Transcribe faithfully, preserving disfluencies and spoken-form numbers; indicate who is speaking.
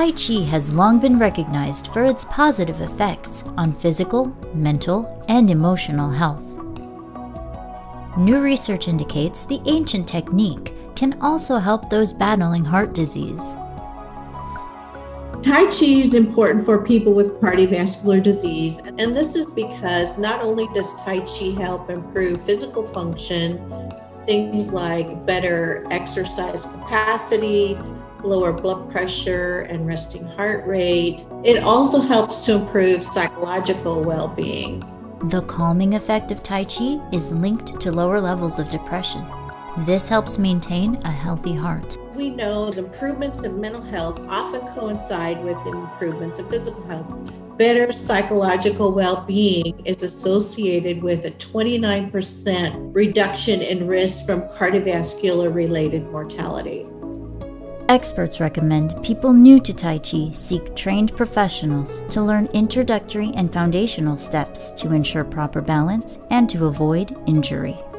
Speaker 1: Tai Chi has long been recognized for its positive effects on physical, mental, and emotional health. New research indicates the ancient technique can also help those battling heart disease.
Speaker 2: Tai Chi is important for people with cardiovascular disease, and this is because not only does Tai Chi help improve physical function, things like better exercise capacity, lower blood pressure, and resting heart rate, it also helps to improve psychological well-being.
Speaker 1: The calming effect of Tai Chi is linked to lower levels of depression. This helps maintain a healthy heart.
Speaker 2: We know that improvements in mental health often coincide with improvements in physical health. Better psychological well-being is associated with a twenty-nine percent reduction in risk from cardiovascular-related mortality.
Speaker 1: Experts recommend people new to Tai Chi seek trained professionals to learn introductory and foundational steps to ensure proper balance and to avoid injury.